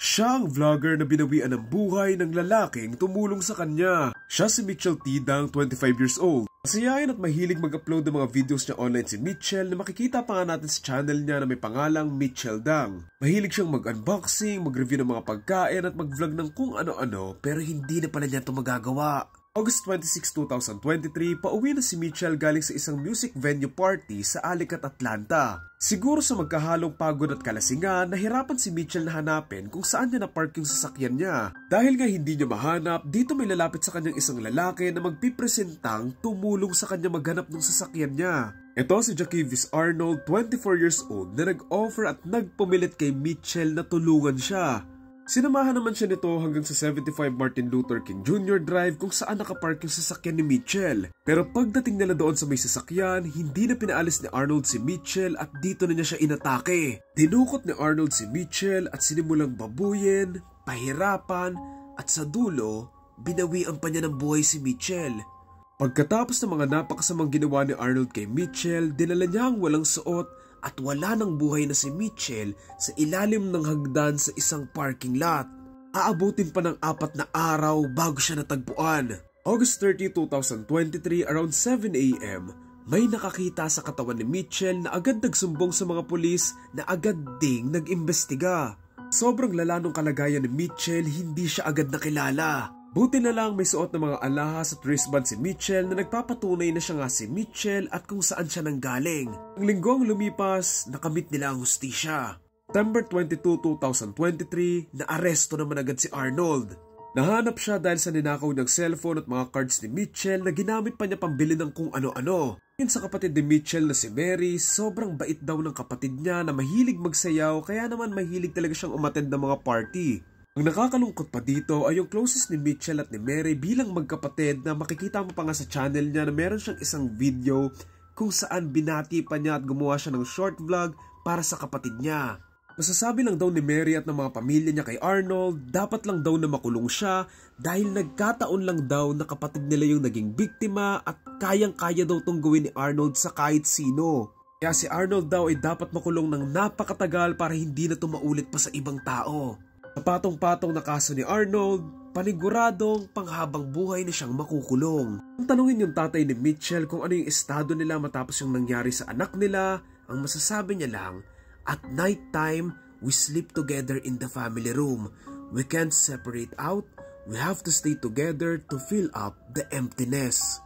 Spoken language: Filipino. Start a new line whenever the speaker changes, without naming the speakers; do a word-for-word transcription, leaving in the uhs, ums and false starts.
Siya ang vlogger na binawian ng buhay ng lalaking tumulong sa kanya. Siya si Mitchell Tidang, twenty-five years old. Masayain at mahilig mag-upload ng mga videos niya online si Mitchell na makikita pa nga natin sa channel niya na may pangalang Mitchell Dang. Mahilig siyang mag-unboxing, mag-review ng mga pagkain at mag-vlog ng kung ano-ano pero hindi na pala niya ito magagawa. August twenty-sixth, two thousand twenty-three, pauwi na si Mitchell galing sa isang music venue party sa Alicat, Atlanta. Siguro sa magkahalong pagod at kalasingan, nahirapan si Mitchell na hanapin kung saan niya na-park yung sasakyan niya. Dahil nga hindi niya mahanap, dito may lalapit sa kanyang isang lalaki na magpipresentang tumulong sa kanya maghanap ng sasakyan niya. Ito si Jaquavis Arnold, twenty-four years old, na nag-offer at nagpumilit kay Mitchell na tulungan siya. Sinamahan naman siya nito hanggang sa seventy-five Martin Luther King Junior Drive kung saan nakapark yung sasakyan ni Mitchell. Pero pagdating nila doon sa may sasakyan, hindi na pinaalis ni Arnold si Mitchell at dito na niya siya inatake. Dinukot ni Arnold si Mitchell at sinimulang babuyin, pahirapan at sa dulo, binawian pa niya ng buhay si Mitchell. Pagkatapos ng mga napakasamang ginawa ni Arnold kay Mitchell, dinala niya ang walang suot at wala ng buhay na si Mitchell sa ilalim ng hagdan sa isang parking lot. Aabutin pa ng apat na araw bago siya natagpuan. August thirtieth, two thousand twenty-three, around seven a m, may nakakita sa katawan ni Mitchell na agad nagsumbong sa mga pulis na agad ding nag-imbestiga. Sobrang lala nung kalagayan ni Mitchell, hindi siya agad nakilala. Buti na lang may suot ng mga alahas at wristband si Mitchell na nagpapatunay na siya nga si Mitchell at kung saan siya nanggaling. Ang linggong lumipas, nakamit nila ang hustisya. September twenty-second, two thousand twenty-three, naaresto naman agad si Arnold. Nahanap siya dahil sa ninakaw ng cellphone at mga cards ni Mitchell na ginamit pa niya pambili ng kung ano-ano. Yun sa kapatid ni Mitchell na si Mary, sobrang bait daw ng kapatid niya na mahilig magsayaw kaya naman mahilig talaga siyang umattend ng mga party. Ang nakakalungkot pa dito ay yung closest ni Mitchell at ni Mary bilang magkapatid na makikita mo pa nga sa channel niya na meron siyang isang video kung saan binati pa niya at gumawa siya ng short vlog para sa kapatid niya. Masasabi lang daw ni Mary at ng mga pamilya niya kay Arnold, dapat lang daw na makulong siya dahil nagkataon lang daw na kapatid nila yung naging biktima at kayang-kaya daw tong gawin ni Arnold sa kahit sino. Kaya si Arnold daw ay dapat makulong ng napakatagal para hindi na ito maulit pa sa ibang tao. Sa patong-patong na kaso ni Arnold, paniguradong panghabang buhay na siyang makukulong. Kung tanungin yung tatay ni Mitchell kung ano yung estado nila matapos yung nangyari sa anak nila, ang masasabi niya lang, at night time, we sleep together in the family room. We can't separate out. We have to stay together to fill up the emptiness.